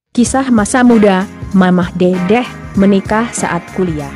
Kisah masa muda, Mamah Dedeh menikah saat kuliah.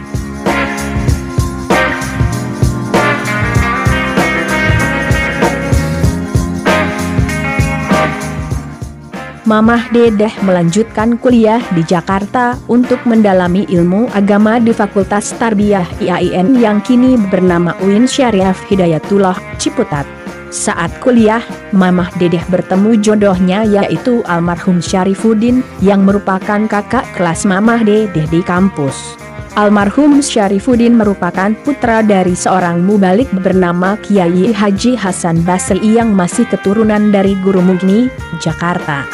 Mamah Dedeh melanjutkan kuliah di Jakarta untuk mendalami ilmu agama di Fakultas Tarbiyah IAIN yang kini bernama UIN Syariah Hidayatullah, Ciputat. Saat kuliah, Mamah Dedeh bertemu jodohnya yaitu almarhum Syarifuddin yang merupakan kakak kelas Mamah Dedeh di kampus. Almarhum Syarifuddin merupakan putra dari seorang mubalik bernama Kiai Haji Hasan Basri yang masih keturunan dari Guru Mugni, Jakarta.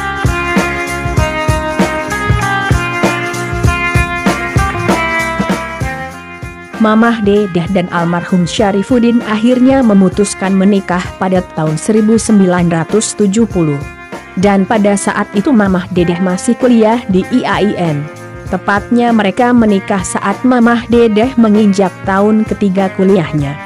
Mamah Dedeh dan almarhum Syarifuddin akhirnya memutuskan menikah pada tahun 1970. Dan pada saat itu Mamah Dedeh masih kuliah di IAIN. Tepatnya mereka menikah saat Mamah Dedeh menginjak tahun ketiga kuliahnya.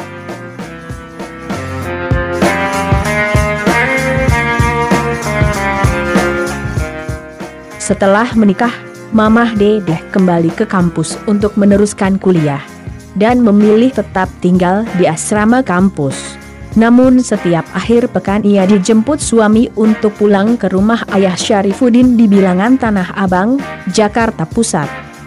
Setelah menikah, Mamah Dedeh kembali ke kampus untuk meneruskan kuliah dan memilih tetap tinggal di asrama kampus. Namun setiap akhir pekan ia dijemput suami untuk pulang ke rumah ayah Syarifuddin di Bilangan Tanah Abang, Jakarta Pusat.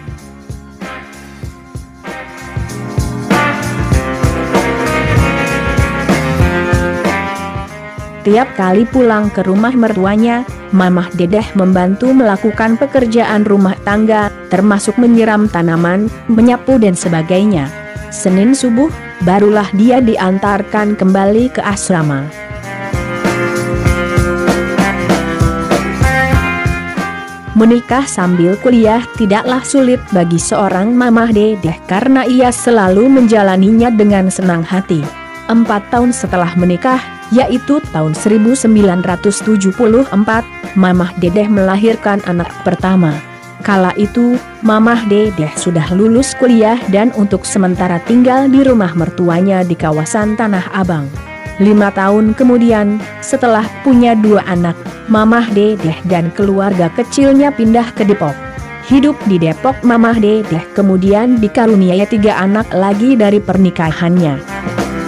Tiap kali pulang ke rumah mertuanya, Mamah Dedeh membantu melakukan pekerjaan rumah tangga, termasuk menyiram tanaman, menyapu dan sebagainya. Senin subuh, barulah dia diantarkan kembali ke asrama. Menikah sambil kuliah tidaklah sulit bagi seorang Mamah Dedeh karena ia selalu menjalaninya dengan senang hati. 4 tahun setelah menikah, yaitu tahun 1974, Mamah Dedeh melahirkan anak pertama. Kala itu, Mamah Dedeh sudah lulus kuliah dan untuk sementara tinggal di rumah mertuanya di kawasan Tanah Abang. 5 tahun kemudian, setelah punya 2 anak, Mamah Dedeh dan keluarga kecilnya pindah ke Depok. Hidup di Depok, Mamah Dedeh kemudian dikaruniai 3 anak lagi dari pernikahannya.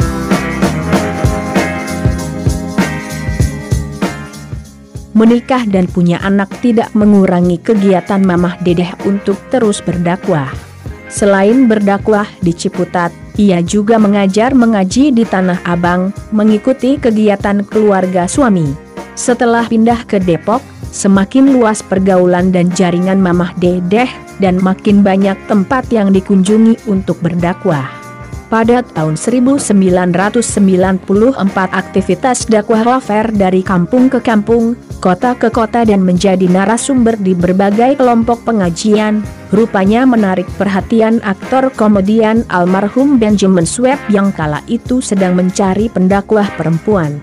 Menikah dan punya anak tidak mengurangi kegiatan Mamah Dedeh untuk terus berdakwah. Selain berdakwah di Ciputat, ia juga mengajar mengaji di Tanah Abang, mengikuti kegiatan keluarga suami. Setelah pindah ke Depok, semakin luas pergaulan dan jaringan Mamah Dedeh, dan makin banyak tempat yang dikunjungi untuk berdakwah. Pada tahun 1994 aktivitas dakwah Lover dari kampung ke kampung, kota ke kota dan menjadi narasumber di berbagai kelompok pengajian, rupanya menarik perhatian aktor komedian almarhum Benjamin Sueb yang kala itu sedang mencari pendakwah perempuan.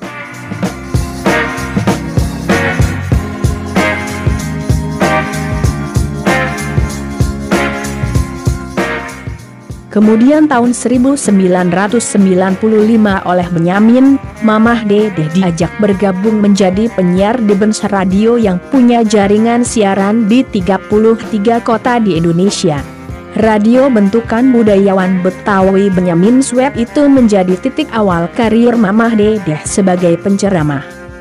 Kemudian tahun 1995 oleh Benyamin, Mamah Dedeh diajak bergabung menjadi penyiar di Benser Radio yang punya jaringan siaran di 33 kota di Indonesia. Radio bentukan budayawan Betawi Benyamin Sueb itu menjadi titik awal karir Mamah Dedeh sebagai penceramah.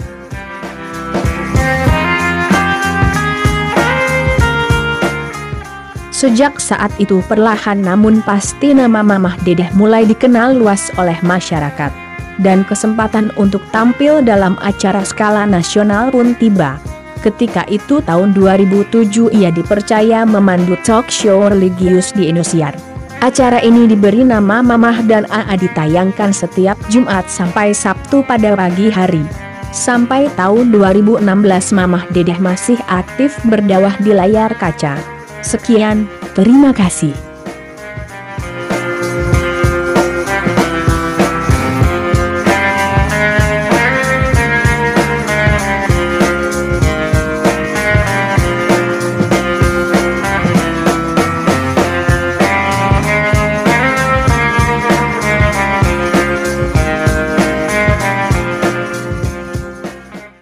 Sejak saat itu perlahan namun pasti nama Mamah Dedeh mulai dikenal luas oleh masyarakat. Dan kesempatan untuk tampil dalam acara skala nasional pun tiba. Ketika itu tahun 2007 ia dipercaya memandu talk show religius di Indosiar. Acara ini diberi nama Mamah dan AA ditayangkan setiap Jumat sampai Sabtu pada pagi hari. Sampai tahun 2016 Mamah Dedeh masih aktif berdakwah di layar kaca. Sekian, terima kasih.